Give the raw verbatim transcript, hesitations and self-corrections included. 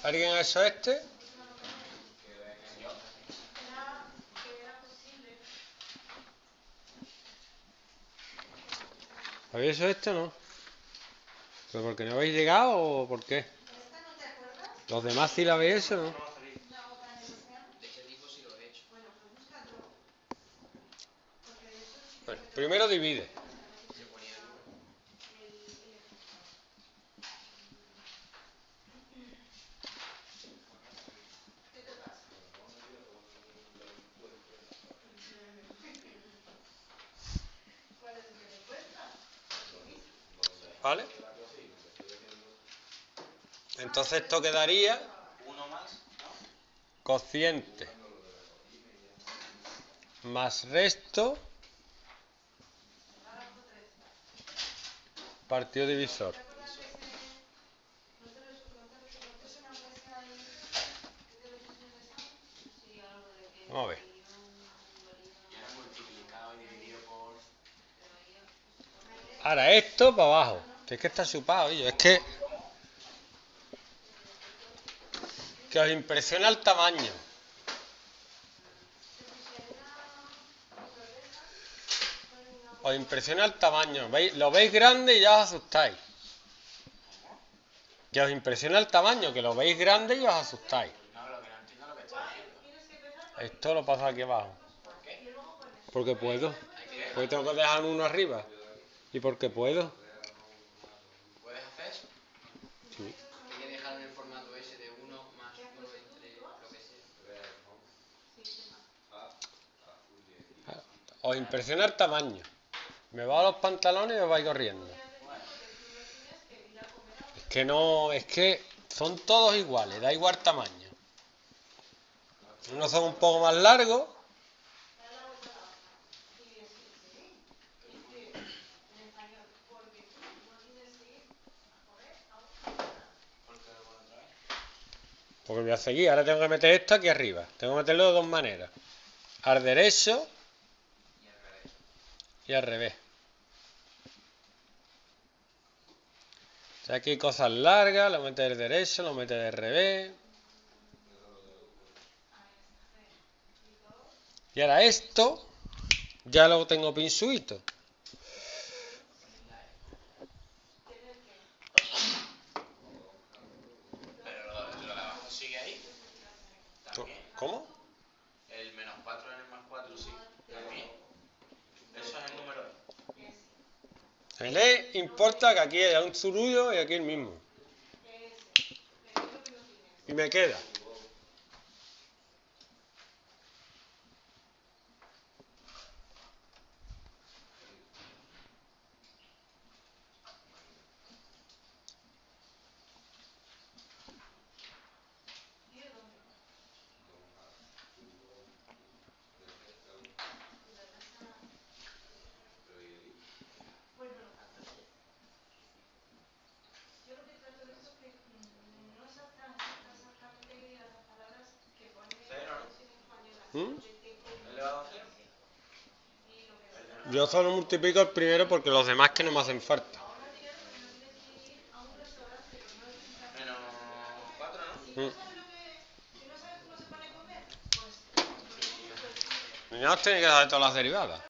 ¿Alguien ha hecho este? ¿Habéis hecho este o no? ¿Pero porque no habéis llegado o por qué? ¿Los demás sí lo habéis hecho o no? Bueno, primero divide. ¿Vale? Entonces esto quedaría cociente más resto partido divisor. Vamos a ver. Ahora esto para abajo. Es que está chupado, ello. Es que... Que os impresiona el tamaño. Os impresiona el tamaño. ¿Veis? Lo veis grande y ya os asustáis. Que os impresiona el tamaño, que lo veis grande y os asustáis. Esto lo paso aquí abajo. Porque puedo. Porque tengo que dejar uno arriba. ¿Y porque puedo? ¿Puedes hacer eso? Sí. Hay que dejarlo en el formato ese de uno más uno entre lo que sea. Os impresiona el tamaño. Me bajo los pantalones y os vais corriendo. Es que no, es que son todos iguales, da igual tamaño. Unos son un poco más largos. Porque voy a seguir, ahora tengo que meter esto aquí arriba. Tengo que meterlo de dos maneras. Al derecho y al revés. O sea, aquí hay cosas largas, lo metes del derecho, lo metes del revés. Y ahora esto, ya lo tengo pinzuito. Pero lo, lo de abajo sigue ahí. También. ¿Cómo? El menos cuatro en el más cuatro sí. También. Eso es el número E. El E importa que aquí haya un zurullo y aquí el mismo. Y me queda. ¿Mm? ¿Elevado a cero? Yo solo multiplico el primero porque los demás que no me hacen falta. Menos cuatro, ¿no? ¿Mm? Ya os tenéis que dar todas las derivadas.